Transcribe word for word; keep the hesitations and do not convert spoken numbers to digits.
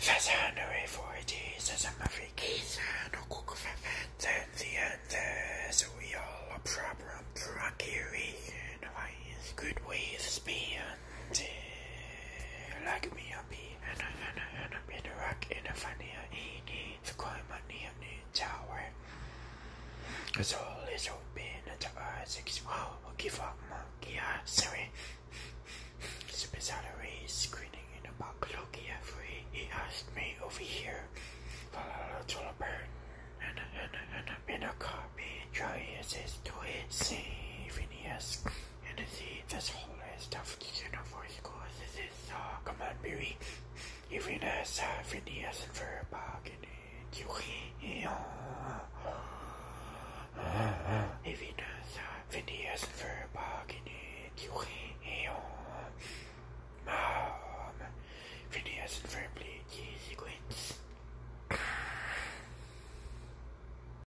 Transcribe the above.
Fasanare for it is as a mafikis, no cook of the end, so we all a problem, Prakiri, and I is good way of spend. Like me, a bee, and a and a and a bit of rock in a funny, the climb on the tower. As all is open at the eyes, wow, give up, monkey, sorry. It's a bizarre race screening in a box, Loki, free. He asked me over here. Follow to a burn, and a and a and a been a copy. Try as his to it, say Phineas, and the sea, that's all his stuff. You know, for his cause, this is uh, command berry. Even as uh, Phineas and Ferb, and you even as uh, Phineas and Ferb.